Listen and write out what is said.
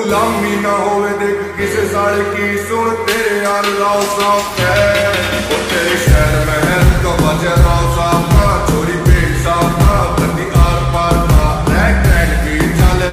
गुलामी ना होवे देख किसे साल की सुन तेरे यार लाओ साफ है